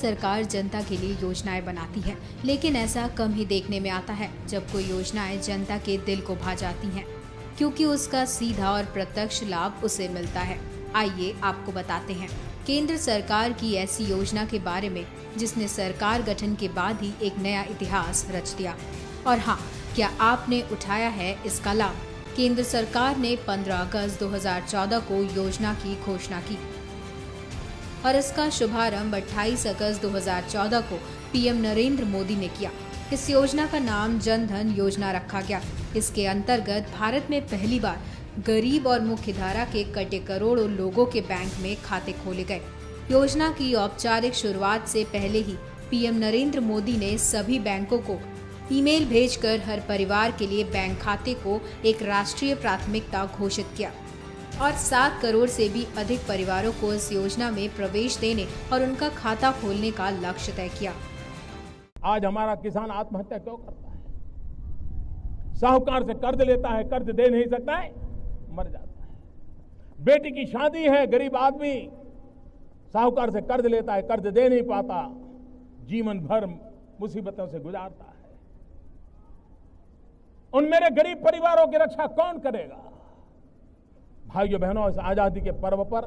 सरकार जनता के लिए योजनाएं बनाती है, लेकिन ऐसा कम ही देखने में आता है जब कोई योजनाएं जनता के दिल को भा जाती हैं, क्योंकि उसका सीधा और प्रत्यक्ष लाभ उसे मिलता है। आइए आपको बताते हैं केंद्र सरकार की ऐसी योजना के बारे में जिसने सरकार गठन के बाद ही एक नया इतिहास रच दिया। और हाँ, क्या आपने उठाया है इसका लाभ? केंद्र सरकार ने 15 अगस्त 2014 को योजना की घोषणा की और इसका शुभारंभ 28 अगस्त 2014 को पीएम नरेंद्र मोदी ने किया। इस योजना का नाम जन धन योजना रखा गया। इसके अंतर्गत भारत में पहली बार गरीब और मुख्य धारा के कटे करोड़ों लोगों के बैंक में खाते खोले गए। योजना की औपचारिक शुरुआत से पहले ही पीएम नरेंद्र मोदी ने सभी बैंकों को ईमेल भेजकर हर परिवार के लिए बैंक खाते को एक राष्ट्रीय प्राथमिकता घोषित किया और 7 करोड़ से भी अधिक परिवारों को इस योजना में प्रवेश देने और उनका खाता खोलने का लक्ष्य तय किया। आज हमारा किसान आत्महत्या क्यों करता है? साहूकार से कर्ज लेता है, कर्ज दे नहीं सकता है, मर जाता है। बेटी की शादी है, गरीब आदमी साहूकार से कर्ज लेता है, कर्ज दे नहीं पाता, जीवन भर मुसीबतों से गुजारता है। उन मेरे गरीब परिवारों की रक्षा कौन करेगा? भाइयों बहनों, इस आजादी के पर्व पर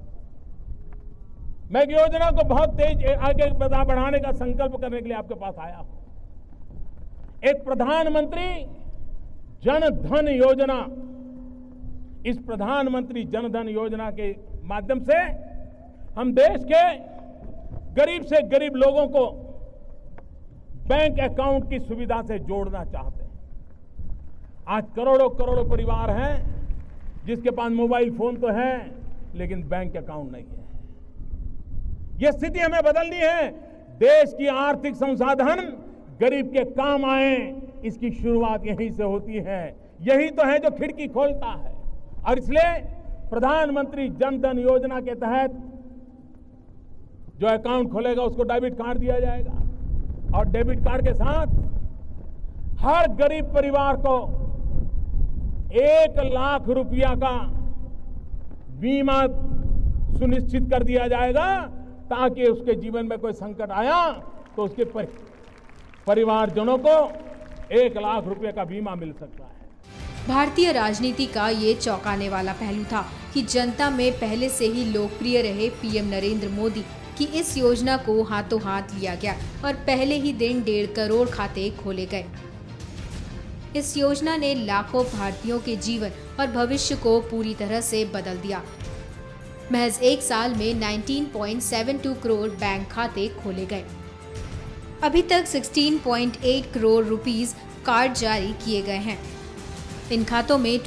मैं एक योजना को बहुत तेज आगे बढ़ाने का संकल्प करने के लिए आपके पास आया हूं। एक प्रधानमंत्री जन धन योजना। इस प्रधानमंत्री जन धन योजना के माध्यम से हम देश के गरीब से गरीब लोगों को बैंक अकाउंट की सुविधा से जोड़ना चाहते हैं। आज करोड़ों करोड़ों परिवार हैं जिसके पास मोबाइल फोन तो है लेकिन बैंक अकाउंट नहीं है। यह स्थिति हमें बदलनी है। देश की आर्थिक संसाधन गरीब के काम आए, इसकी शुरुआत यहीं से होती है। यही तो है जो खिड़की खोलता है। और इसलिए प्रधानमंत्री जन धन योजना के तहत जो अकाउंट खोलेगा उसको डेबिट कार्ड दिया जाएगा और डेबिट कार्ड के साथ हर गरीब परिवार को 1 लाख रुपया का बीमा सुनिश्चित कर दिया जाएगा, ताकि उसके जीवन में कोई संकट आया तो उसके परिवारजनों को 1 लाख रुपए का बीमा मिल सकता है। भारतीय राजनीति का ये चौंकाने वाला पहलू था कि जनता में पहले से ही लोकप्रिय रहे पीएम नरेंद्र मोदी की इस योजना को हाथों हाथ लिया गया और पहले ही दिन 1.5 करोड़ खाते खोले गए। इस योजना ने लाखों भारतीयों के जीवन और भविष्य को पूरी तरह से बदल दिया। महज 1 साल में 19.72 करोड़ बैंक खाते खोले गए। अभी तक 16.8 करोड़ रुपीस कार्ड जारी किए गए हैं। इन खातों में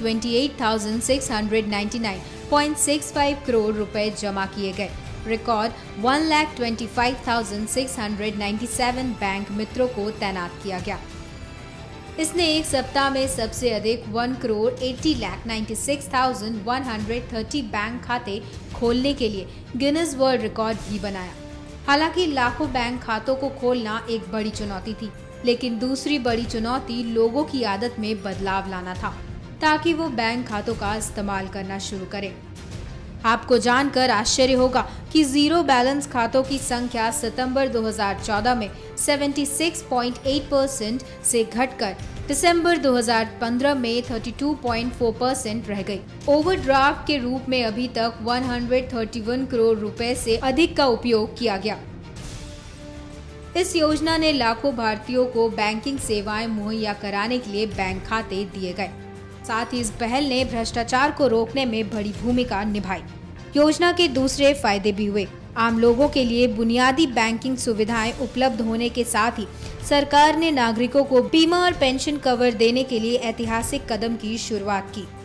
28,699.65 करोड़ रुपए जमा किए गए। रिकॉर्ड 1,25,697 बैंक मित्रों को तैनात किया गया। इसने एक सप्ताह में सबसे अधिक 1,80,96,130 बैंक खाते खोलने के लिए गिनीज वर्ल्ड रिकॉर्ड भी बनाया। हालांकि लाखों बैंक खातों को खोलना एक बड़ी चुनौती थी, लेकिन दूसरी बड़ी चुनौती लोगों की आदत में बदलाव लाना था, ताकि वो बैंक खातों का इस्तेमाल करना शुरू करें। आपको जानकर आश्चर्य होगा कि जीरो बैलेंस खातों की संख्या सितंबर 2014 में 76.8% से घटकर दिसंबर 2015 में 32.4% रह गई। ओवरड्राफ्ट के रूप में अभी तक 131 करोड़ रुपए से अधिक का उपयोग किया गया। इस योजना ने लाखों भारतीयों को बैंकिंग सेवाएं मुहैया कराने के लिए बैंक खाते दिए गए। साथ ही इस पहल ने भ्रष्टाचार को रोकने में बड़ी भूमिका निभाई। योजना के दूसरे फायदे भी हुए। आम लोगों के लिए बुनियादी बैंकिंग सुविधाएं उपलब्ध होने के साथ ही सरकार ने नागरिकों को बीमा और पेंशन कवर देने के लिए ऐतिहासिक कदम की शुरुआत की।